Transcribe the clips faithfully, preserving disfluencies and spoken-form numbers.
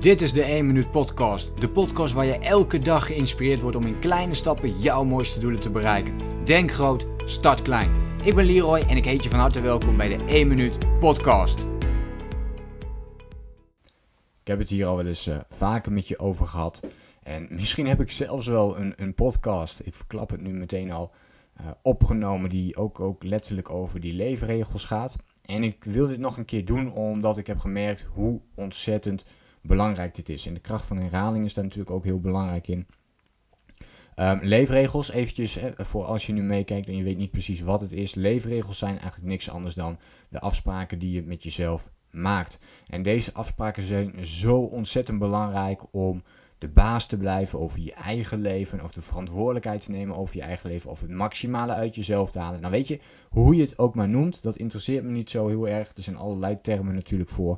Dit is de één minuut podcast. De podcast waar je elke dag geïnspireerd wordt om in kleine stappen jouw mooiste doelen te bereiken. Denk groot, start klein. Ik ben Leroy en ik heet je van harte welkom bij de één minuut podcast. Ik heb het hier al wel eens uh, vaker met je over gehad. En misschien heb ik zelfs wel een, een podcast, ik verklap het nu meteen al, uh, opgenomen die ook, ook letterlijk over die leefregels gaat. En ik wil dit nog een keer doen omdat ik heb gemerkt hoe ontzettend belangrijk dit is. En de kracht van herhaling is daar natuurlijk ook heel belangrijk in. Um, leefregels, eventjes, hè, voor als je nu meekijkt en je weet niet precies wat het is. Leefregels zijn eigenlijk niks anders dan de afspraken die je met jezelf maakt. En deze afspraken zijn zo ontzettend belangrijk om de baas te blijven over je eigen leven, of de verantwoordelijkheid te nemen over je eigen leven, of het maximale uit jezelf te halen. Nou weet je, hoe je het ook maar noemt, dat interesseert me niet zo heel erg. Er zijn allerlei termen natuurlijk voor.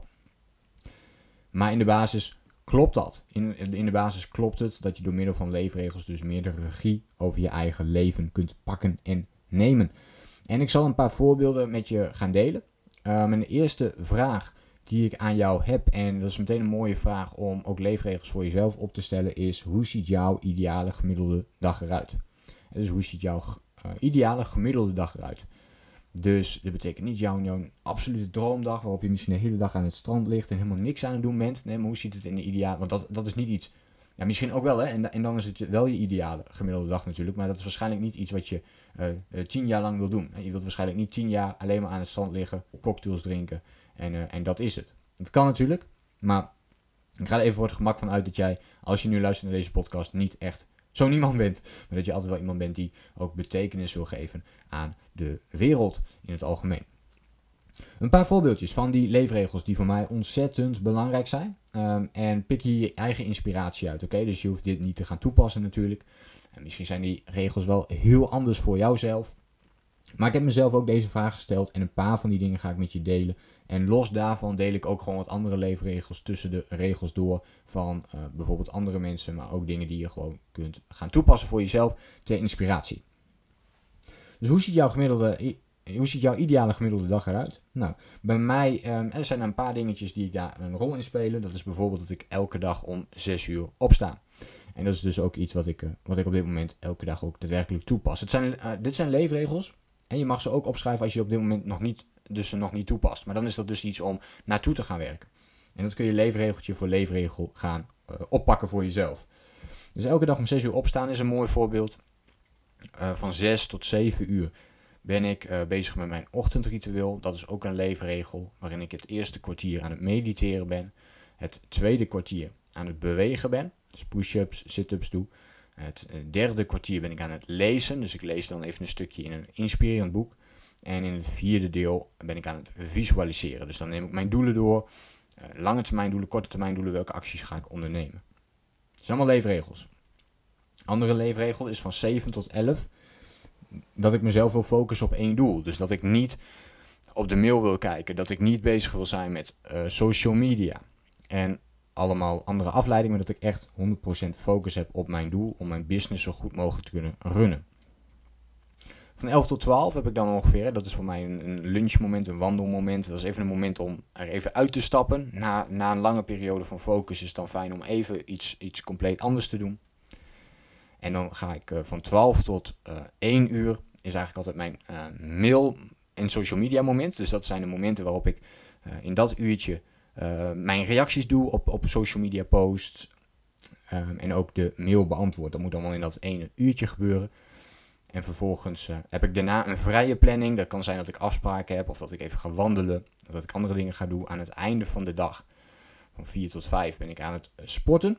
Maar in de basis klopt dat. In, in de basis klopt het dat je door middel van leefregels dus meer de regie over je eigen leven kunt pakken en nemen. En ik zal een paar voorbeelden met je gaan delen. Uh, mijn eerste vraag die ik aan jou heb, en dat is meteen een mooie vraag om ook leefregels voor jezelf op te stellen, is: hoe ziet jouw ideale gemiddelde dag eruit? Dus hoe ziet jouw uh, ideale gemiddelde dag eruit? Dus dat betekent niet jouw, jouw absolute droomdag, waarop je misschien de hele dag aan het strand ligt en helemaal niks aan het doen bent. Nee, maar hoe ziet het in de ideale? Want dat, dat is niet iets. Ja, misschien ook wel, hè. En, en dan is het wel je ideale gemiddelde dag natuurlijk. Maar dat is waarschijnlijk niet iets wat je uh, uh, tien jaar lang wil doen. Je wilt waarschijnlijk niet tien jaar alleen maar aan het strand liggen, cocktails drinken. En, uh, en dat is het. Het kan natuurlijk, maar ik ga er even voor het gemak van uit dat jij, als je nu luistert naar deze podcast, niet echt zo niemand bent. Maar dat je altijd wel iemand bent die ook betekenis wil geven aan de wereld in het algemeen. Een paar voorbeeldjes van die leefregels die voor mij ontzettend belangrijk zijn. Um, en pik hier je eigen inspiratie uit, oké? Okay? Dus je hoeft dit niet te gaan toepassen natuurlijk. En misschien zijn die regels wel heel anders voor jouzelf. Maar ik heb mezelf ook deze vraag gesteld en een paar van die dingen ga ik met je delen. En los daarvan deel ik ook gewoon wat andere leefregels tussen de regels door van uh, bijvoorbeeld andere mensen, maar ook dingen die je gewoon kunt gaan toepassen voor jezelf ter inspiratie. Dus hoe ziet jouw gemiddelde, hoe ziet jouw ideale gemiddelde dag eruit? Nou, bij mij um, er zijn een paar dingetjes die daar een rol in spelen. Dat is bijvoorbeeld dat ik elke dag om zes uur opsta. En dat is dus ook iets wat ik, uh, wat ik op dit moment elke dag ook daadwerkelijk toepas. Het zijn, uh, dit zijn leefregels. En je mag ze ook opschrijven als je op dit moment nog niet, dus ze nog niet toepast. Maar dan is dat dus iets om naartoe te gaan werken. En dat kun je leefregeltje voor leefregel gaan uh, oppakken voor jezelf. Dus elke dag om zes uur opstaan is een mooi voorbeeld. Uh, van zes tot zeven uur ben ik uh, bezig met mijn ochtendritueel. Dat is ook een leefregel waarin ik het eerste kwartier aan het mediteren ben. Het tweede kwartier aan het bewegen ben. Dus push-ups, sit-ups doe. Het derde kwartier ben ik aan het lezen, dus ik lees dan even een stukje in een inspirerend boek. En in het vierde deel ben ik aan het visualiseren. Dus dan neem ik mijn doelen door, uh, lange termijn doelen, korte termijn doelen, welke acties ga ik ondernemen. Dat zijn allemaal leefregels. Andere leefregel is van zeven tot elf, dat ik mezelf wil focussen op één doel. Dus dat ik niet op de mail wil kijken, dat ik niet bezig wil zijn met uh, social media en allemaal andere afleidingen, maar dat ik echt honderd procent focus heb op mijn doel om mijn business zo goed mogelijk te kunnen runnen. Van elf tot twaalf heb ik dan ongeveer, dat is voor mij een, een lunchmoment, een wandelmoment. Dat is even een moment om er even uit te stappen. Na, na een lange periode van focus is het dan fijn om even iets, iets compleet anders te doen. En dan ga ik uh, van twaalf tot uh, één uur is eigenlijk altijd mijn uh, mail en social media moment. Dus dat zijn de momenten waarop ik uh, in dat uurtje Uh, mijn reacties doe op, op social media posts um, en ook de mail beantwoord. Dat moet allemaal in dat ene uurtje gebeuren. En vervolgens uh, heb ik daarna een vrije planning. Dat kan zijn dat ik afspraken heb of dat ik even ga wandelen. Of dat ik andere dingen ga doen. Aan het einde van de dag, van vier tot vijf, ben ik aan het uh, sporten.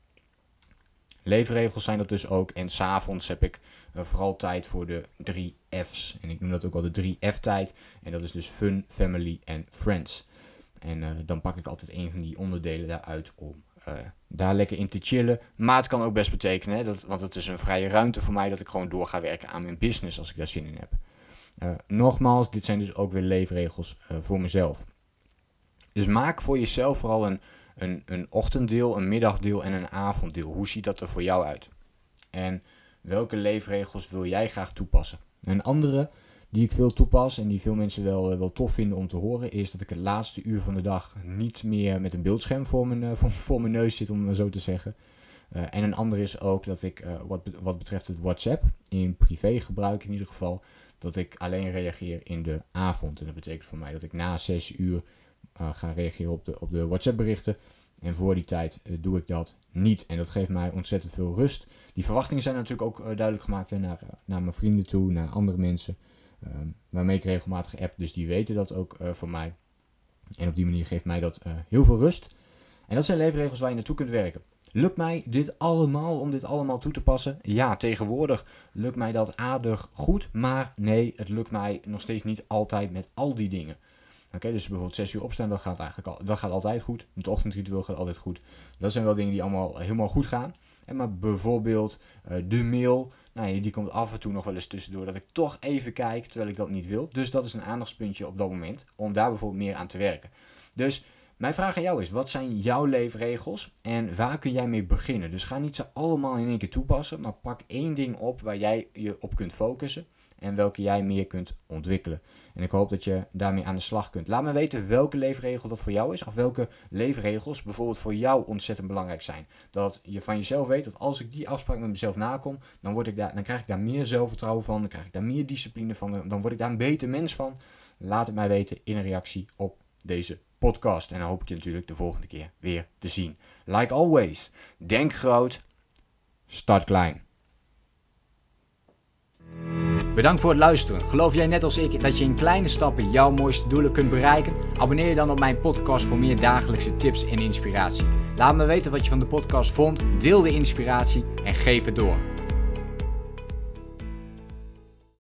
Leefregels zijn dat dus ook. En 's avonds heb ik uh, vooral tijd voor de drie F's. En ik noem dat ook wel de drie F tijd. En dat is dus fun, family en friends. En uh, dan pak ik altijd een van die onderdelen daaruit om uh, daar lekker in te chillen. Maar het kan ook best betekenen, hè, dat, want het is een vrije ruimte voor mij, dat ik gewoon door ga werken aan mijn business als ik daar zin in heb. Uh, nogmaals, dit zijn dus ook weer leefregels uh, voor mezelf. Dus maak voor jezelf vooral een, een, een ochtenddeel, een middagdeel en een avonddeel. Hoe ziet dat er voor jou uit? En welke leefregels wil jij graag toepassen? Een andere die ik veel toepas en die veel mensen wel, wel tof vinden om te horen, is dat ik het laatste uur van de dag niet meer met een beeldscherm voor mijn, uh, voor, voor mijn neus zit, om het zo te zeggen. Uh, en een ander is ook dat ik, uh, wat, wat betreft het WhatsApp, in privé gebruik in ieder geval, dat ik alleen reageer in de avond. En dat betekent voor mij dat ik na zes uur uh, ga reageren op de, op de WhatsApp berichten. En voor die tijd uh, doe ik dat niet. En dat geeft mij ontzettend veel rust. Die verwachtingen zijn natuurlijk ook uh, duidelijk gemaakt hè, naar, uh, naar mijn vrienden toe, naar andere mensen. Um, waarmee ik regelmatig app, dus die weten dat ook uh, van mij. En op die manier geeft mij dat uh, heel veel rust. En dat zijn leefregels waar je naartoe kunt werken. Lukt mij dit allemaal om dit allemaal toe te passen? Ja, tegenwoordig lukt mij dat aardig goed. Maar nee, het lukt mij nog steeds niet altijd met al die dingen. Oké, okay, dus bijvoorbeeld zes uur opstaan, dat gaat eigenlijk al, dat gaat altijd goed. Het ochtendritueel gaat altijd goed. Dat zijn wel dingen die allemaal helemaal goed gaan. En maar bijvoorbeeld uh, de mail, nou, die komt af en toe nog wel eens tussendoor dat ik toch even kijk, terwijl ik dat niet wil. Dus dat is een aandachtspuntje op dat moment, om daar bijvoorbeeld meer aan te werken. Dus mijn vraag aan jou is, wat zijn jouw leefregels en waar kun jij mee beginnen? Dus ga niet ze allemaal in één keer toepassen, maar pak één ding op waar jij je op kunt focussen en welke jij meer kunt ontwikkelen. En ik hoop dat je daarmee aan de slag kunt. Laat me weten welke leefregel dat voor jou is, of welke leefregels bijvoorbeeld voor jou ontzettend belangrijk zijn. Dat je van jezelf weet dat als ik die afspraak met mezelf nakom, dan, word ik daar, dan krijg ik daar meer zelfvertrouwen van, dan krijg ik daar meer discipline van, dan word ik daar een beter mens van. Laat het mij weten in een reactie op deze podcast. En dan hoop ik je natuurlijk de volgende keer weer te zien. Like always, denk groot, start klein. Bedankt voor het luisteren. Geloof jij net als ik dat je in kleine stappen jouw mooiste doelen kunt bereiken? Abonneer je dan op mijn podcast voor meer dagelijkse tips en inspiratie. Laat me weten wat je van de podcast vond, deel de inspiratie en geef het door.